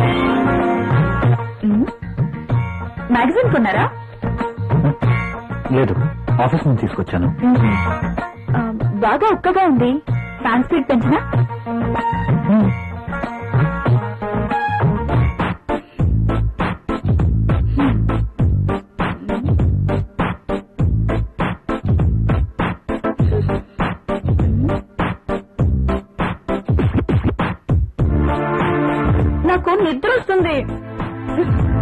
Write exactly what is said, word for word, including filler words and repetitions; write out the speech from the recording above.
Magazine కొన్నారా? లేదు, office నుంచి తీసుకొచ్చాను. బాగా ఉక్కగా ఉంది, ఫ్యాన్ స్పీడ్ పెంచినా? నాకు నిద్ర వస్తుంది.